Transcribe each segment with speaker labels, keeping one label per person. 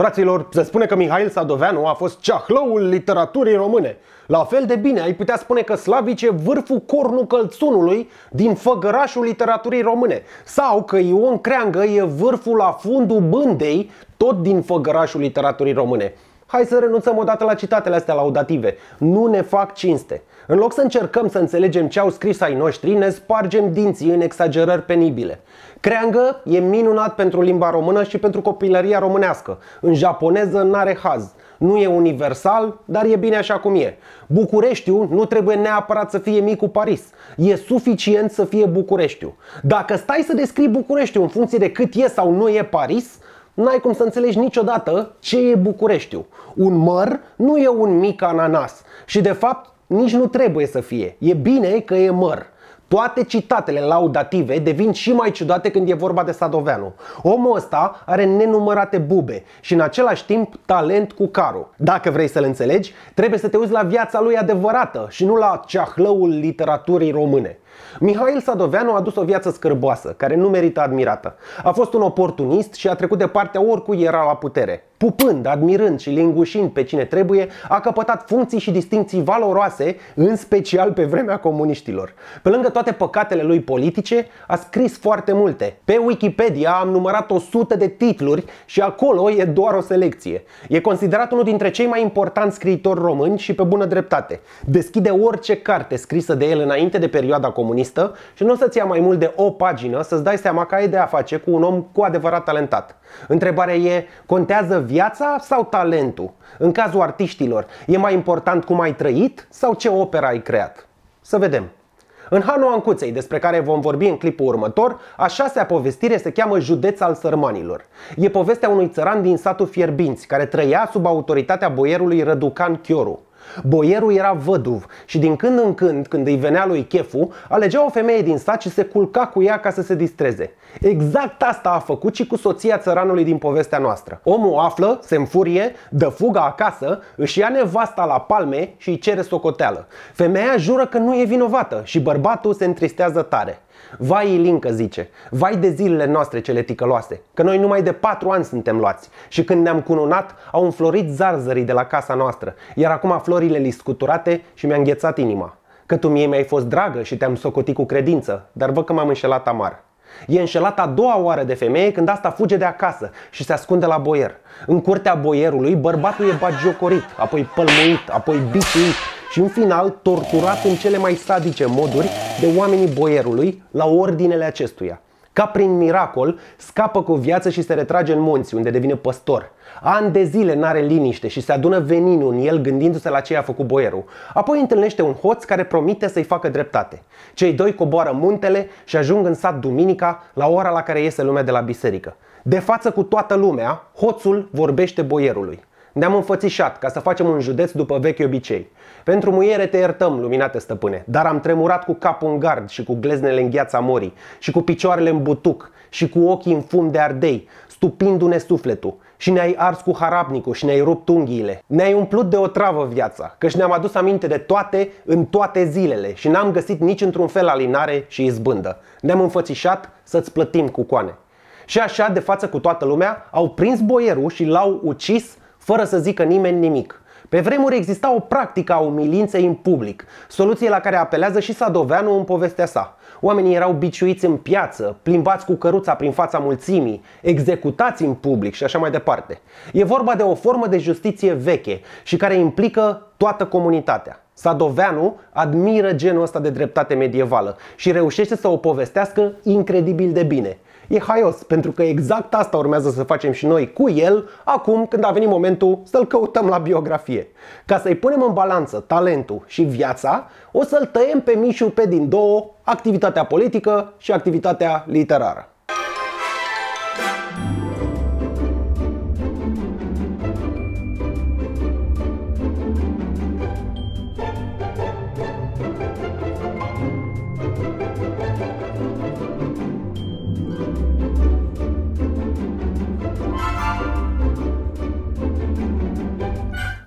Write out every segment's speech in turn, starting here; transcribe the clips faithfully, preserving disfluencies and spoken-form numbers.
Speaker 1: Fraților, se spune că Mihail Sadoveanu a fost ceahlăul literaturii române. La fel de bine ai putea spune că Slavici e vârful cornul călțunului din făgărașul literaturii române. Sau că Ion Creangă e vârful la fundul bândei, tot din făgărașul literaturii române. Hai să renunțăm odată la citatele astea laudative. Nu ne fac cinste. În loc să încercăm să înțelegem ce au scris ai noștri, ne spargem dinții în exagerări penibile. Creangă e minunat pentru limba română și pentru copilăria românească. În japoneză n-are haz. Nu e universal, dar e bine așa cum e. Bucureștiul nu trebuie neapărat să fie micul Paris. E suficient să fie Bucureștiul. Dacă stai să descrii Bucureștiul în funcție de cât e sau nu e Paris, n-ai cum să înțelegi niciodată ce e Bucureștiul. Un măr nu e un mic ananas și de fapt nici nu trebuie să fie. E bine că e măr. Toate citatele laudative devin și mai ciudate când e vorba de Sadoveanu. Omul ăsta are nenumărate bube și în același timp talent cu carul. Dacă vrei să-l înțelegi, trebuie să te uiți la viața lui adevărată și nu la ceahlăul literaturii române. Mihail Sadoveanu a dus o viață scârboasă, care nu merită admirată. A fost un oportunist și a trecut de partea oricui era la putere. Pupând, admirând și lingușind pe cine trebuie, a căpătat funcții și distincții valoroase, în special pe vremea comuniștilor. Pe lângă toate păcatele lui politice, a scris foarte multe. Pe Wikipedia am numărat o sută de titluri și acolo e doar o selecție. E considerat unul dintre cei mai importanți scriitori români și pe bună dreptate. Deschide orice carte scrisă de el înainte de perioada comunistă și nu o să-ți ia mai mult de o pagină să-ți dai seama că ai de a face cu un om cu adevărat talentat. Întrebarea e, contează viața sau talentul? În cazul artiștilor, e mai important cum ai trăit sau ce operă ai creat? Să vedem. În Hanul Ancuței, despre care vom vorbi în clipul următor, a șasea povestire se cheamă Județ al Sărmanilor. E povestea unui țăran din satul Fierbinți, care trăia sub autoritatea boierului Răducan Chioru. Boierul era văduv și din când în când, când îi venea lui cheful, alegea o femeie din sat și se culca cu ea ca să se distreze. Exact asta a făcut și cu soția țăranului din povestea noastră. Omul află, se înfurie, dă fuga acasă, își ia nevasta la palme și îi cere socoteală. Femeia jură că nu e vinovată și bărbatul se întristează tare. Vai, Ilincă, zice, vai de zilele noastre cele ticăloase, că noi numai de patru ani suntem luați și când ne-am cununat au înflorit zarzării de la casa noastră, iar acum florile li scuturate și mi-a înghețat inima. Că tu mie mi-ai fost dragă și te-am socotit cu credință, dar văd că m-am înșelat amar. E înșelat a doua oară de femeie când asta fuge de acasă și se ascunde la boier. În curtea boierului bărbatul e bagiocorit, apoi pălmuit, apoi biciuit și în final torturat în cele mai sadice moduri de oamenii boierului la ordinele acestuia. Ca prin miracol, scapă cu viață și se retrage în munți, unde devine păstor. Ani de zile n-are liniște și se adună veninul în el gândindu-se la ce i-a făcut boierul. Apoi întâlnește un hoț care promite să-i facă dreptate. Cei doi coboară muntele și ajung în sat duminica, la ora la care iese lumea de la biserică. De față cu toată lumea, hoțul vorbește boierului. Ne-am înfățișat ca să facem un județ după vechi obicei. Pentru muiere te iertăm, luminate stăpâne, dar am tremurat cu capul în gard și cu gleznele în gheața morii și cu picioarele în butuc și cu ochii în fum de ardei, stupindu-ne sufletul. Și ne-ai ars cu harapnicul și ne-ai rupt unghiile. Ne-ai umplut de o travă viața, căci ne-am adus aminte de toate în toate zilele și n-am găsit nici într-un fel alinare și izbândă. Ne-am înfățișat să-ți plătim cu coane. Și așa, de față cu toată lumea, au prins boierul și l-au ucis fără să zică nimeni nimic. Pe vremuri exista o practică a umilinței în public, soluție la care apelează și Sadoveanu în povestea sa. Oamenii erau biciuiți în piață, plimbați cu căruța prin fața mulțimii, executați în public și așa mai departe. E vorba de o formă de justiție veche și care implică toată comunitatea. Sadoveanu admiră genul ăsta de dreptate medievală și reușește să o povestească incredibil de bine. E haios, pentru că exact asta urmează să facem și noi cu el acum când a venit momentul să-l căutăm la biografie. Ca să-i punem în balanță talentul și viața, o să-l tăiem pe Mișu pe din două, activitatea politică și activitatea literară.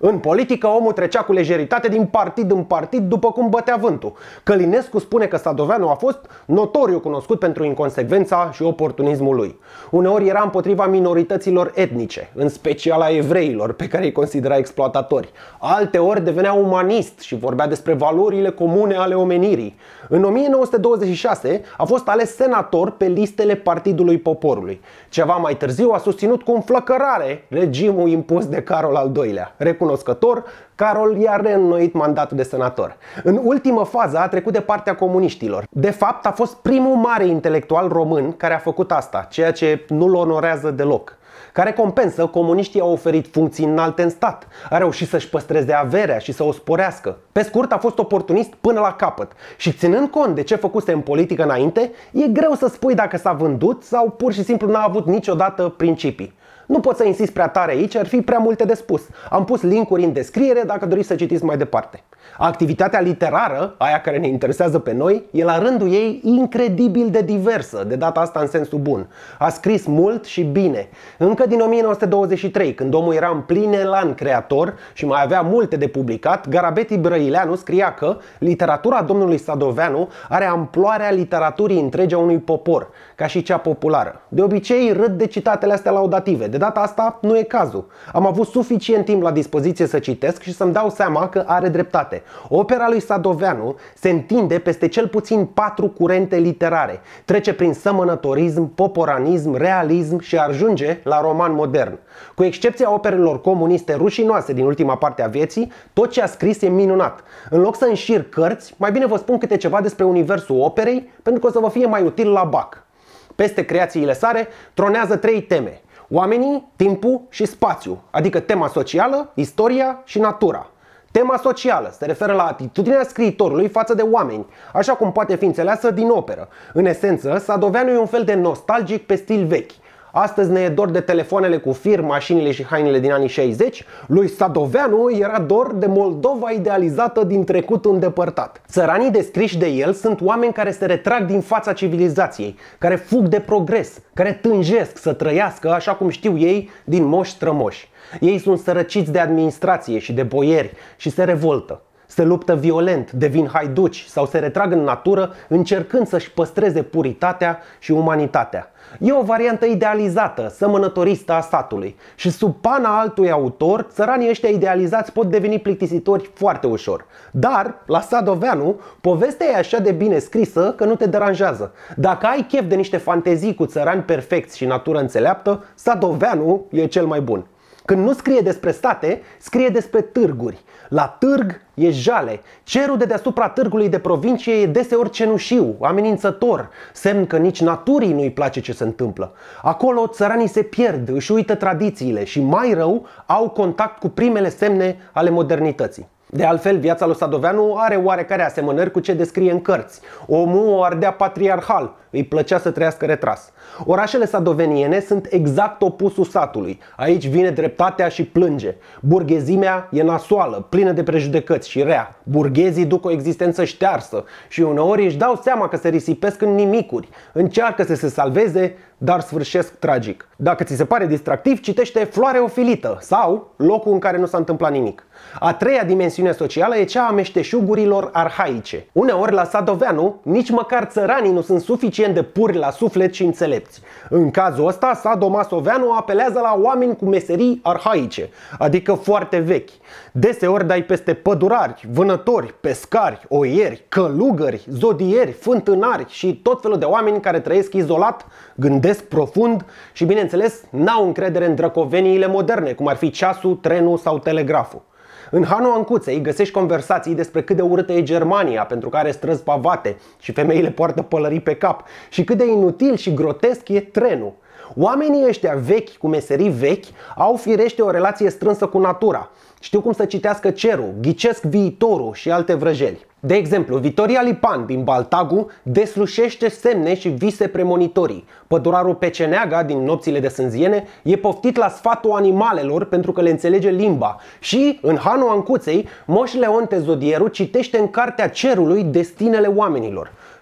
Speaker 1: În politică, omul trecea cu lejeritate din partid în partid după cum bătea vântul. Călinescu spune că Sadoveanu a fost notoriu cunoscut pentru inconsecvența și oportunismul lui. Uneori era împotriva minorităților etnice, în special a evreilor, pe care îi considera exploatatori. Alteori devenea umanist și vorbea despre valorile comune ale omenirii. În o mie nouă sute douăzeci și șase a fost ales senator pe listele Partidului Poporului. Ceva mai târziu a susținut cu înflăcărare regimul impus de Carol al doilea. Recunoscător, Carol i-a reînnoit mandatul de senator. În ultimă fază a trecut de partea comuniștilor. De fapt, a fost primul mare intelectual român care a făcut asta, ceea ce nu-l onorează deloc. Ca recompensă, comuniștii au oferit funcții înalte în stat. A reușit să-și păstreze averea și să o sporească. Pe scurt, a fost oportunist până la capăt. Și ținând cont de ce făcuse în politică înainte, e greu să spui dacă s-a vândut sau pur și simplu n-a avut niciodată principii. Nu pot să insist prea tare aici, ar fi prea multe de spus. Am pus linkuri în descriere dacă doriți să citiți mai departe. Activitatea literară, aia care ne interesează pe noi, e la rândul ei incredibil de diversă, de data asta în sensul bun. A scris mult și bine. Încă din o mie nouă sute douăzeci și trei, când omul era în plin elan creator și mai avea multe de publicat, Garabeti Brăileanu scria că literatura domnului Sadoveanu are amploarea literaturii întregi a unui popor, ca și cea populară. De obicei râd de citatele astea laudative. De data asta nu e cazul. Am avut suficient timp la dispoziție să citesc și să-mi dau seama că are dreptate. Opera lui Sadoveanu se întinde peste cel puțin patru curente literare. Trece prin sămănătorism, poporanism, realism și ajunge la roman modern. Cu excepția operelor comuniste rușinoase din ultima parte a vieții, tot ce a scris e minunat. În loc să înșir cărți, mai bine vă spun câte ceva despre universul operei, pentru că o să vă fie mai util la bac. Peste creațiile sale tronează trei teme: oamenii, timpul și spațiu, adică tema socială, istoria și natura. Tema socială se referă la atitudinea scriitorului față de oameni, așa cum poate fi înțeleasă din operă. În esență, Sadoveanu e un fel de nostalgic pe stil vechi. Astăzi ne e dor de telefoanele cu fir, mașinile și hainele din anii șaizeci. Lui Sadoveanu era dor de Moldova idealizată din trecut îndepărtat. Țăranii descriși de el sunt oameni care se retrag din fața civilizației, care fug de progres, care tânjesc să trăiască așa cum știu ei din moși strămoși. Ei sunt sărăciți de administrație și de boieri și se revoltă. Se luptă violent, devin haiduci sau se retrag în natură încercând să-și păstreze puritatea și umanitatea. E o variantă idealizată, sămănătoristă a satului. Și sub pana altui autor, țăranii ăștia idealizați pot deveni plictisitori foarte ușor. Dar, la Sadoveanu, povestea e așa de bine scrisă că nu te deranjează. Dacă ai chef de niște fantezii cu țărani perfecți și natură înțeleaptă, Sadoveanu e cel mai bun. Când nu scrie despre state, scrie despre târguri. La târg e jale. Cerul de deasupra târgului de provincie e deseori cenușiu, amenințător, semn că nici naturii nu-i place ce se întâmplă. Acolo țăranii se pierd, își uită tradițiile și, mai rău, au contact cu primele semne ale modernității. De altfel, viața lui Sadoveanu are oarecare asemănări cu ce descrie în cărți. Omul o ardea patriarhal, îi plăcea să trăiască retras. Orașele sadoveniene sunt exact opusul satului. Aici vine dreptatea și plânge. Burghezimea e nasoală, plină de prejudecăți și rea. Burghezii duc o existență ștearsă și uneori își dau seama că se risipesc în nimicuri. Încearcă să se salveze, dar sfârșesc tragic. Dacă ți se pare distractiv, citește Floare ofilită sau Locul în care nu s-a întâmplat nimic. A treia dimensiune socială e cea a meșteșugurilor arhaice. Uneori la Sadoveanu nici măcar țăranii nu sunt suficient de puri la suflet și înțelepți. În cazul ăsta, Sado Masoveanu apelează la oameni cu meserii arhaice, adică foarte vechi. Deseori dai peste pădurari, vânători, pescari, oieri, călugări, zodieri, fântânari și tot felul de oameni care trăiesc izolat, gândesc profund și, bineînțeles, n-au încredere în drăcoveniile moderne, cum ar fi ceasul, trenul sau telegraful. În Hanul Ancuței găsești conversații despre cât de urâtă e Germania, pentru că are străzi pavate și femeile poartă pălării pe cap, și cât de inutil și grotesc e trenul. Oamenii ăștia vechi, cu meserii vechi, au firește o relație strânsă cu natura. Știu cum să citească cerul, ghicesc viitorul și alte vrăjeli. De exemplu, Vitoria Lipan din Baltagu deslușește semne și vise premonitorii. Pădurarul Peceneaga din Nopțile de Sânziene e poftit la sfatul animalelor pentru că le înțelege limba. Și, în Hanul Ancuței, Moș Leonte Zodieru citește în Cartea Cerului destinele oamenilor.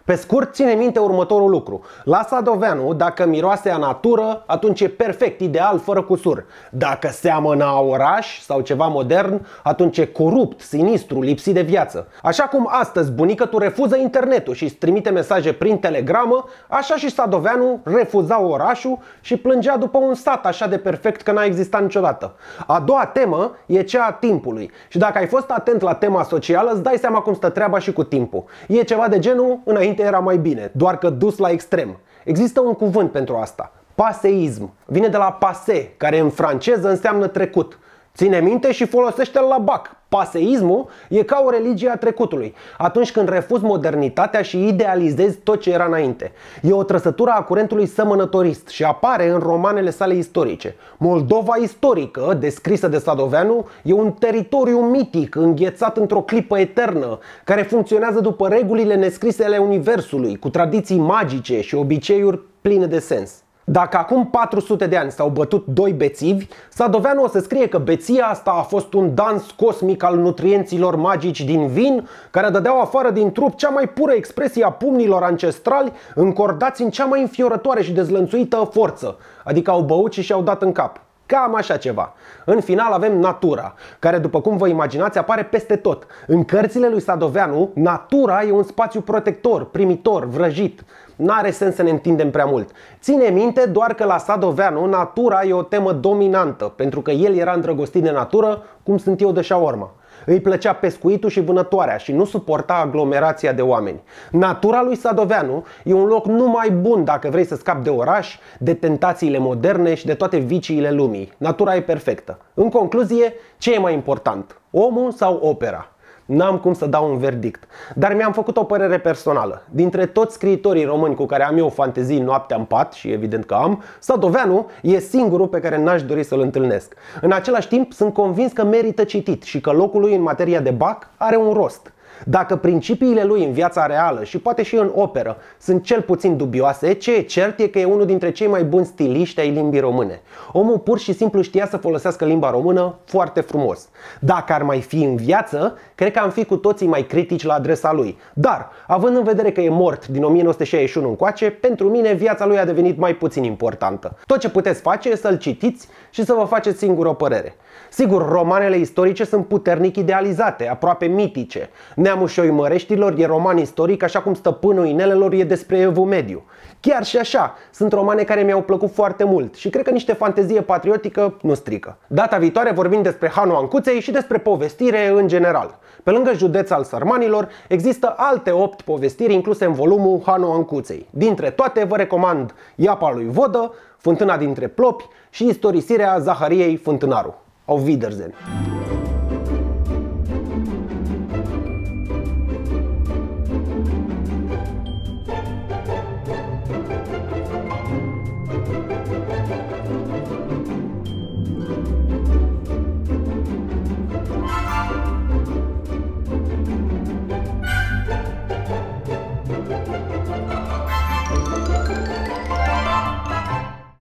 Speaker 1: Pe scurt, ține minte următorul lucru. La Sadoveanu, dacă miroase a natură, atunci e perfect, ideal, fără cusur. Dacă seamănă a oraș sau ceva modern, atunci e corupt, sinistru, lipsit de viață. Așa cum astăzi bunica tu refuză internetul și îți trimite mesaje prin telegramă, așa și Sadoveanu refuza orașul și plângea după un sat așa de perfect că n-a existat niciodată. A doua temă e cea a timpului. Și dacă ai fost atent la tema socială, îți dai seama cum stă treaba și cu timpul. E ceva de genul, înainte era mai bine, doar că dus la extrem. Există un cuvânt pentru asta: paseism. Vine de la passé, care în franceză înseamnă trecut. Ține minte și folosește-l la bac. Paseismul e ca o religie a trecutului, atunci când refuzi modernitatea și idealizezi tot ce era înainte. E o trăsătură a curentului sămănătorist și apare în romanele sale istorice. Moldova istorică, descrisă de Sadoveanu, e un teritoriu mitic, înghețat într-o clipă eternă, care funcționează după regulile nescrise ale universului, cu tradiții magice și obiceiuri pline de sens. Dacă acum patru sute de ani s-au bătut doi bețivi, Sadoveanu o să scrie că beția asta a fost un dans cosmic al nutrienților magici din vin, care dădeau afară din trup cea mai pură expresie a pumnilor ancestrali, încordați în cea mai înfiorătoare și dezlănțuită forță, adică au băut și și-au dat în cap. Cam așa ceva. În final avem natura, care, după cum vă imaginați, apare peste tot. În cărțile lui Sadoveanu, natura e un spațiu protector, primitor, vrăjit. N-are sens să ne întindem prea mult. Ține minte doar că la Sadoveanu natura e o temă dominantă, pentru că el era îndrăgostit de natură, cum sunt eu de șaorma. Îi plăcea pescuitul și vânătoarea și nu suporta aglomerația de oameni. Natura lui Sadoveanu e un loc numai bun dacă vrei să scapi de oraș, de tentațiile moderne și de toate viciile lumii. Natura e perfectă. În concluzie, ce e mai important? Omul sau opera? N-am cum să dau un verdict, dar mi-am făcut o părere personală. Dintre toți scriitorii români cu care am eu fantezii noaptea în pat, și evident că am, Sadoveanu e singurul pe care n-aș dori să-l întâlnesc. În același timp, sunt convins că merită citit și că locul lui în materia de bac are un rost. Dacă principiile lui în viața reală și poate și în operă sunt cel puțin dubioase, ce e cert e că e unul dintre cei mai buni stiliști ai limbii române. Omul pur și simplu știa să folosească limba română foarte frumos. Dacă ar mai fi în viață, cred că am fi cu toții mai critici la adresa lui. Dar, având în vedere că e mort din o mie nouă sute șaizeci și unu încoace, pentru mine viața lui a devenit mai puțin importantă. Tot ce puteți face e să-l citiți și să vă faceți singur o părere. Sigur, romanele istorice sunt puternic idealizate, aproape mitice. Neamul Șoimăreștilor e roman istoric, așa cum Stăpânul Inelelor e despre Evul Mediu. Chiar și așa, sunt romane care mi-au plăcut foarte mult și cred că niște fantezie patriotică nu strică. Data viitoare vorbim despre Hanul Ancuței și despre povestire în general. Pe lângă Județ al Sărmanilor, există alte opt povestiri incluse în volumul Hanul Ancuței. Dintre toate vă recomand Iapa lui Vodă, Fântâna dintre plopi și istorisirea Zahariei Fântânaru. Auf Wiedersehen!